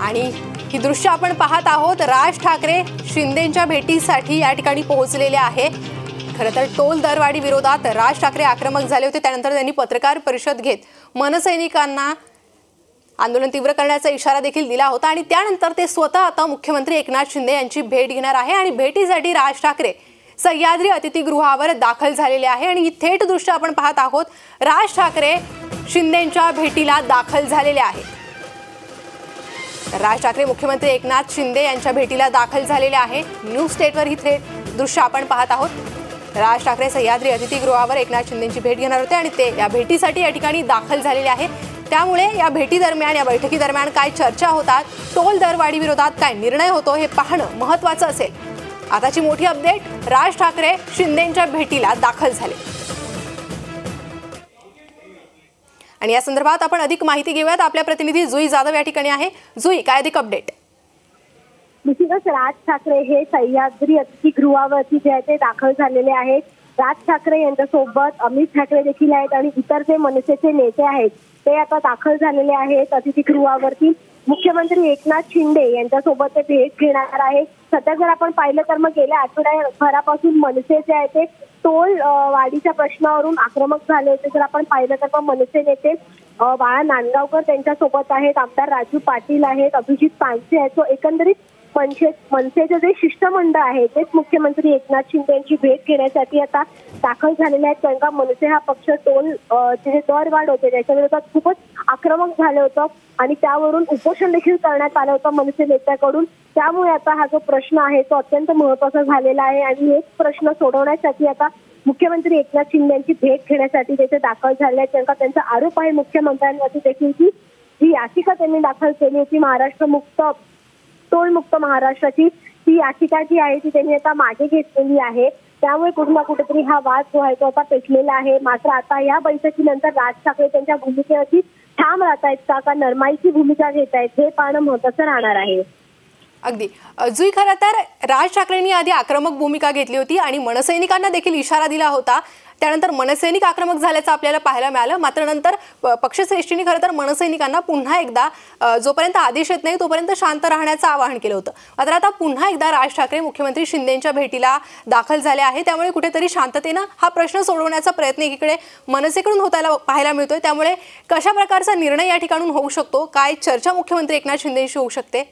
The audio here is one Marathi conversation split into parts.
आणि ही दृश्य आपण पाहत आहोत। राज ठाकरे शिंदेंच्या भेटीसाठी या ठिकाणी पोहोचलेले आहे। खरं तर टोल दरवाढी विरोधात राज ठाकरे आक्रमक झाले होते। त्यानंतर त्यांनी पत्रकार परिषद घेत मनसैनिकांना आंदोलन तीव्र करण्याचा इशारा देखील दिला होता आणि त्यानंतर ते स्वतः आता मुख्यमंत्री एकनाथ शिंदे यांची भेट घेणार आहे आणि भेटीसाठी राज ठाकरे सह्याद्री अतिथीगृहावर दाखल झालेले आहे आणि ही थेट दृश्य आपण पाहत आहोत। राज ठाकरे शिंदेंच्या भेटीला दाखल झालेले आहेत। राज ठाकरे मुख्यमंत्री एकनाथ शिंदे यांच्या भेटीला दाखल झालेले आहे। न्यूज स्टेटवर ही थेट दृश्य आपण पाहत आहोत। राज ठाकरे सह्याद्री अतिथीगृहावर एकनाथ शिंदेंची भेट घेणार होते आणि ते या भेटीसाठी या ठिकाणी दाखल झालेले आहे। त्यामुळे या भेटी दरम्यान या बैठकी दरम्यान काय चर्चा होतात, टोल दरवाढी विरोधात काय निर्णय होतो हे पाहणं महत्त्वाचं असेल। आताची मोठी अपडेट, राज ठाकरे शिंदेंच्या भेटीला दाखल झाले आणि या संदर्भात आपण अधिक माहिती घेऊयात। आपल्या प्रतिनिधी जुई जाधव या ठिकाणी आहे। जुई, काय अधिक अपडेट? निश्चितच राज ठाकरे हे सह्याद्री अतिथीगृहावरती जे आहे ते दाखल झालेले आहेत। राज ठाकरे यांच्यासोबत अमित ठाकरे देखील आहेत आणि इतर जे मनसेचे नेते आहेत ते आता दाखल झालेले आहेत अतिथीगृहावरती। मुख्यमंत्री एकनाथ शिंदे यांच्यासोबत ते भेट घेणार आहेत। सध्या जर आपण पाहिलं तर मग गेल्या आठवड्याभरापासून मनसे जे आहे ते टोल वाढीच्या प्रश्नावरून आक्रमक झाले होते। जर आपण पाहिलं तर मग मनसे नेते बाळा नांदगावकर त्यांच्यासोबत आहेत, आमदार राजू पाटील आहेत, अभिजित पानसे आहेत। तो एकंदरीत मनसेचे जे शिष्टमंडळ आहे तेच मुख्यमंत्री एकनाथ शिंदे यांची भेट घेण्यासाठी आता दाखल झालेले आहेत। कारण का मनसे हा पक्ष टोल जे दरवाढ होते त्याच्या विरोधात खूपच आक्रमक झालं होतं आणि त्यावरून उपोषण देखील करण्यात आलं होतं मनसे नेत्याकडून। त्यामुळे आता हा जो प्रश्न आहे तो अत्यंत महत्त्वाचा झालेला आहे आणि हेच प्रश्न सोडवण्यासाठी आता मुख्यमंत्री एकनाथ शिंदे यांची भेट घेण्यासाठी तेथे दाखल झाले आहेत। कारण त्यांचा आरोप आहे मुख्यमंत्र्यांवरती देखील की जी याचिका त्यांनी दाखल केली होती महाराष्ट्र मुक्त टोल मुक्त महाराष्ट्राची, ती याचिका जी आहे ती त्यांनी आता मागे घेतलेली आहे। त्यामुळे कुठे ना कुठेतरी हा वाद जो आहे तो आता पेटलेला आहे। मात्र आता या बैठकीनंतर राज ठाकरे त्यांच्या भूमिकेवरती ठाम राहत आहेत का नरमाईची भूमिका घेत आहेत हे पाहणं महत्त्वाचं राहणार आहे। अगदी जुई, खरं तर राज ठाकरेंनी आधी आक्रमक भूमिका घेतली होती आणि मनसैनिकांना देखील इशारा दिला होता। त्यानंतर मनसैनिक आक्रमक झाल्याचं आपल्याला पाहायला मिळालं। मात्र नंतर पक्षश्रेष्ठींनी खरं तर मनसैनिकांना पुन्हा एकदा जोपर्यंत आदेश येत नाही तोपर्यंत शांत राहण्याचं आवाहन केलं होतं। मात्र आता पुन्हा एकदा राज ठाकरे मुख्यमंत्री शिंदेंच्या भेटीला दाखल झाले आहे। त्यामुळे कुठेतरी शांततेनं हा प्रश्न सोडवण्याचा प्रयत्न एकीकडे मनसेकडून होताना पाहायला मिळतोय। त्यामुळे कशा प्रकारचा निर्णय या ठिकाणून होऊ शकतो, काय चर्चा मुख्यमंत्री एकनाथ शिंदेंशी होऊ शकते?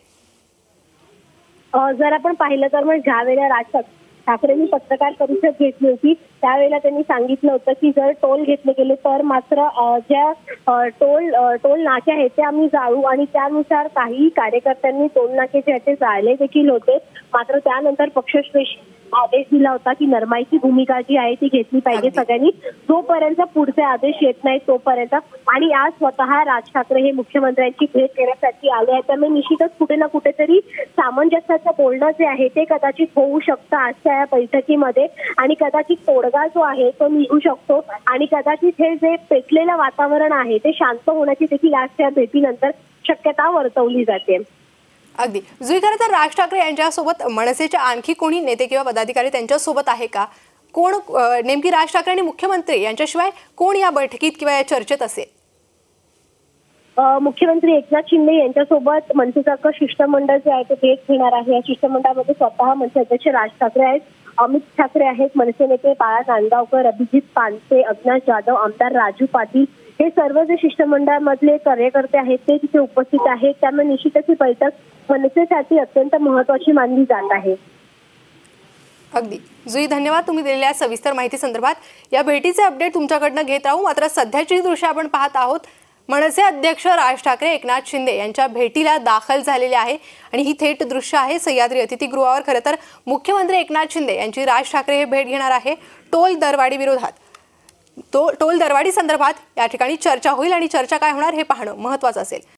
जर आपण पाहिलं तर मग ज्या वेळेला राज ठाकरेंनी पत्रकार परिषद घेतली होती त्यावेळेला त्यांनी सांगितलं होतं की जर टोल घेतले गेले तर मात्र ज्या टोल नाके आहेत ते आम्ही जाळू आणि त्यानुसार काही कार्यकर्त्यांनी टोल नाके जे आहेत ते जाळले देखील होते। मात्र त्यानंतर पक्षश्रेष्ठी आदेश दिला होता की नरमाईची भूमिका जी आहे ती घेतली पाहिजे सगळ्यांनी, जोपर्यंत पुढचे आदेश येत नाहीत तोपर्यंत। आणि आज स्वतः राज ठाकरे हे मुख्यमंत्र्यांची भेट घेण्यासाठी आले आहेत। त्यामुळे निश्चितच कुठे ना कुठेतरी सामंजस्याचं बोलणं जे आहे ते कदाचित होऊ शकतं आजच्या या बैठकीमध्ये आणि कदाचित तोडगा जो आहे तो निघू शकतो आणि कदाचित हे जे पेटलेलं वातावरण आहे ते शांत होण्याची देखील आजच्या भेटीनंतर शक्यता वर्तवली जाते। अगदी जुई, खरं तर राज ठाकरे यांच्यासोबत मनसेचे आणखी कोणी नेते किंवा पदाधिकारी त्यांच्यासोबत आहे का? कोण नेमकी राज ठाकरे आणि मुख्यमंत्री यांच्याशिवाय कोण या बैठकीत किंवा या चर्चेत असेल? मुख्यमंत्री एकनाथ शिंदे यांच्यासोबत मनसेसारखं शिष्टमंडळ जे आहे ते भेट घेणार आहे। या शिष्टमंडळामध्ये स्वतः मनसे अध्यक्ष राज ठाकरे आहेत, अमित ठाकरे आहेत, मनसे नेते बाळा नांदगावकर, अभिजित पानसे, अविनाश जाधव, आमदार राजू पाटील हे सर्व जे शिष्टमंडळामधले कार्यकर्ते आहेत ते तिथे उपस्थित आहेत। त्यामुळे निश्चितच ही बैठक मनसेसाठी अत्यंत महत्त्वाची मानली जात आहे। अगदी जुई, धन्यवाद तुम्ही दिलेल्या सविस्तर माहिती संदर्भात। या भेटीचे अपडेट तुमच्याकडनं घेत राहू। मात्र सध्याची दृश्य आपण पाहत आहोत, मनसे अध्यक्ष राज ठाकरे एकनाथ शिंदे यांच्या भेटीला दाखल झालेले आहे आणि ही थेट दृश्य आहे सह्याद्री अतिथीगृहावर। खरं तर मुख्यमंत्री एकनाथ शिंदे यांची राज ठाकरे हे भेट घेणार आहे। टोल दरवाढी विरोधात टोल दरवाढी संदर्भात या ठिकाणी चर्चा होईल आणि चर्चा काय होणार हे पाहणं महत्त्वाचं असेल।